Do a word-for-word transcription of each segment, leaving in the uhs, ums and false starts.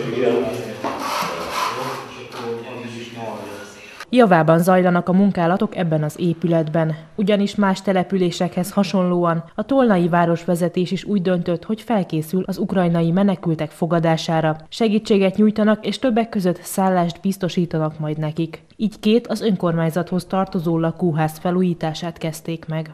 Javában zajlanak a munkálatok ebben az épületben, ugyanis más településekhez hasonlóan a tolnai városvezetés is úgy döntött, hogy felkészül az ukrajnai menekültek fogadására. Segítséget nyújtanak és többek között szállást biztosítanak majd nekik. Így két az önkormányzathoz tartozó lakóház felújítását kezdték meg.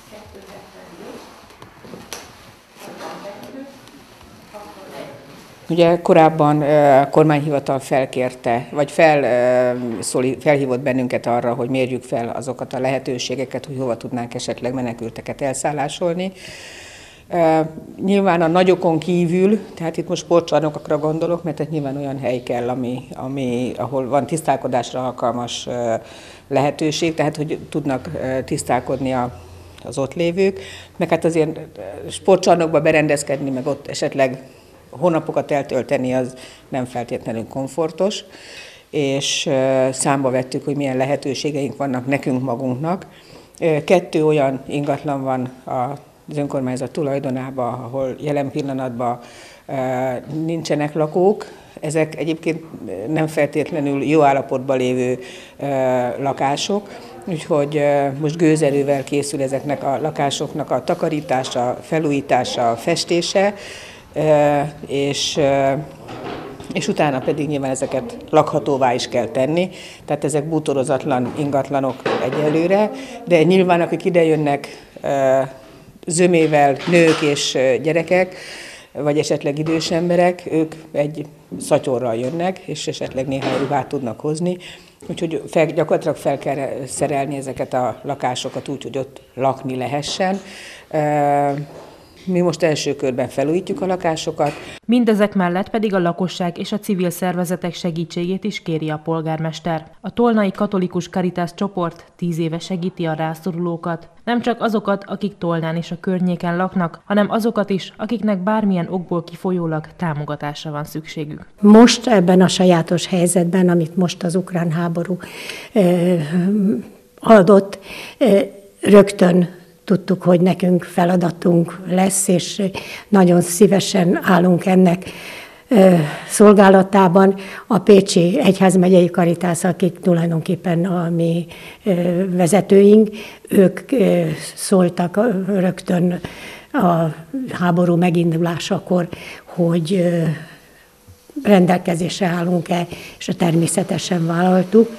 Ugye korábban a kormányhivatal felkérte, vagy fel, szóli, felhívott bennünket arra, hogy mérjük fel azokat a lehetőségeket, hogy hova tudnánk esetleg menekülteket elszállásolni. Nyilván a nagyokon kívül, tehát itt most sportcsarnokokra gondolok, mert nyilván olyan hely kell, ami, ami, ahol van tisztálkodásra alkalmas lehetőség, tehát hogy tudnak tisztálkodni a, az ott lévők, meg hát azért sportcsarnokba berendezkedni, meg ott esetleg hónapokat eltölteni, az nem feltétlenül komfortos, és számba vettük, hogy milyen lehetőségeink vannak nekünk magunknak. Kettő olyan ingatlan van az önkormányzat tulajdonában, ahol jelen pillanatban nincsenek lakók. Ezek egyébként nem feltétlenül jó állapotban lévő lakások, úgyhogy most gőzerővel készül ezeknek a lakásoknak a takarítása, felújítása, festése, és, és utána pedig nyilván ezeket lakhatóvá is kell tenni, tehát ezek bútorozatlan ingatlanok egyelőre, de nyilván akik idejönnek zömével, nők és gyerekek, vagy esetleg idős emberek, ők egy szatyorral jönnek, és esetleg néhány ruhát tudnak hozni, úgyhogy fel, gyakorlatilag fel kell szerelni ezeket a lakásokat úgy, hogy ott lakni lehessen. Mi most első körben felújítjuk a lakásokat. Mindezek mellett pedig a lakosság és a civil szervezetek segítségét is kéri a polgármester. A Tolnai Katolikus Caritas csoport tíz éve segíti a rászorulókat. Nem csak azokat, akik Tolnán és a környéken laknak, hanem azokat is, akiknek bármilyen okból kifolyólag támogatásra van szükségük. Most ebben a sajátos helyzetben, amit most az ukrán háború eh, adott, eh, rögtön tudtuk, hogy nekünk feladatunk lesz, és nagyon szívesen állunk ennek szolgálatában. A pécsi egyházmegyei Caritas, akik tulajdonképpen a mi vezetőink, ők szóltak rögtön a háború megindulásakor, hogy rendelkezésre állunk-e, és természetesen vállaltuk.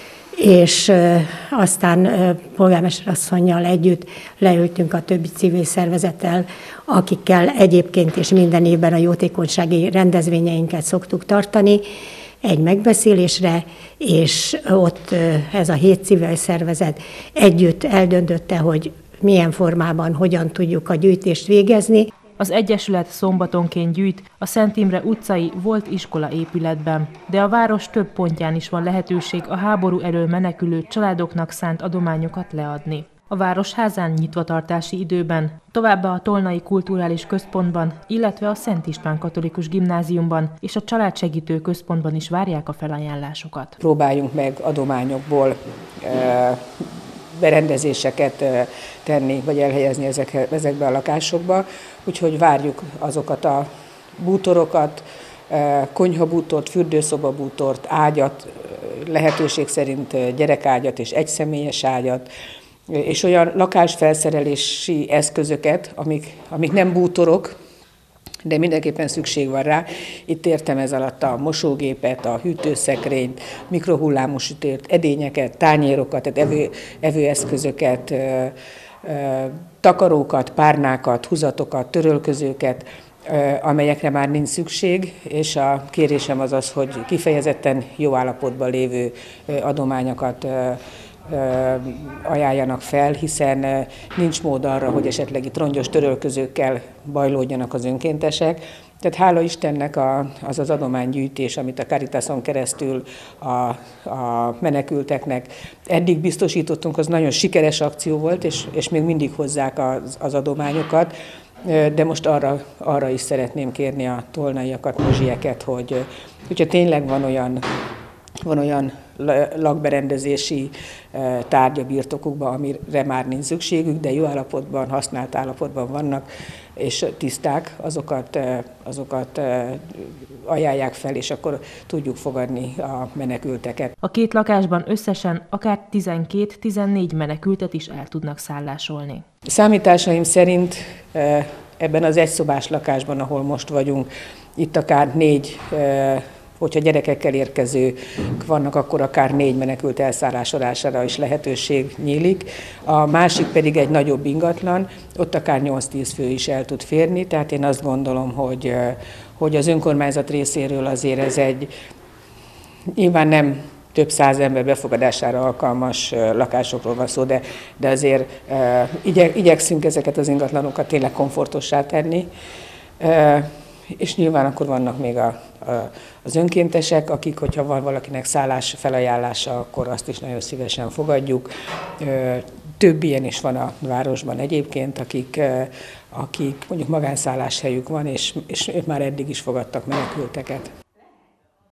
És aztán polgármester asszonnyal együtt leültünk a többi civil szervezettel, akikkel egyébként és minden évben a jótékonysági rendezvényeinket szoktuk tartani egy megbeszélésre, és ott ez a hét civil szervezet együtt eldöntötte, hogy milyen formában, hogyan tudjuk a gyűjtést végezni. Az Egyesület szombatonként gyűjt a Szent Imre utcai volt iskola épületben, de a város több pontján is van lehetőség a háború elől menekülő családoknak szánt adományokat leadni. A Városházán nyitvatartási időben, továbbá a Tolnai Kulturális Központban, illetve a Szent István Katolikus Gimnáziumban és a Családsegítő Központban is várják a felajánlásokat. Próbáljunk meg adományokból e berendezéseket tenni, vagy elhelyezni ezek, ezekbe a lakásokba, úgyhogy várjuk azokat a bútorokat, konyhabútort, fürdőszobabútort, ágyat, lehetőség szerint gyerekágyat és egyszemélyes ágyat, és olyan lakásfelszerelési eszközöket, amik, amik nem bútorok, de mindenképpen szükség van rá. Itt értem ez alatt a mosógépet, a hűtőszekrényt, mikrohullámú sütőt, edényeket, tányérokat, tehát evő, evőeszközöket, ö, ö, takarókat, párnákat, húzatokat, törölközőket, ö, amelyekre már nincs szükség, és a kérésem az az, hogy kifejezetten jó állapotban lévő ö, adományokat ö, ajánljanak fel, hiszen nincs mód arra, hogy esetleg itt rongyos törölközőkkel bajlódjanak az önkéntesek. Tehát hála Istennek a, az az adománygyűjtés, amit a Caritason keresztül a, a menekülteknek eddig biztosítottunk, az nagyon sikeres akció volt, és, és még mindig hozzák az, az adományokat. De most arra, arra is szeretném kérni a tolnaiakat, mozsieket, hogy hogyha tényleg van olyan, van olyan lakberendezési tárgya birtokukba, amire már nincs szükségük, de jó állapotban, használt állapotban vannak, és tiszták, azokat, azokat ajánlják fel, és akkor tudjuk fogadni a menekülteket. A két lakásban összesen akár tizenkét-tizennégy menekültet is el tudnak szállásolni. Számításaim szerint ebben az egyszobás lakásban, ahol most vagyunk, itt akár négy, hogyha gyerekekkel érkezők vannak, akkor akár négy menekült elszállásolására is lehetőség nyílik. A másik pedig egy nagyobb ingatlan, ott akár nyolc-tíz fő is el tud férni, tehát én azt gondolom, hogy, hogy az önkormányzat részéről azért ez egy nyilván nem több száz ember befogadására alkalmas lakásokról van szó, de, de azért e, igye, igyekszünk ezeket az ingatlanokat tényleg komfortossá tenni. E, és nyilván akkor vannak még a, a, az önkéntesek, akik, hogyha van valakinek szállás felajánlása, akkor azt is nagyon szívesen fogadjuk. E, több ilyen is van a városban egyébként, akik, e, akik mondjuk magánszálláshelyük van, és, és ők már eddig is fogadtak menekülteket.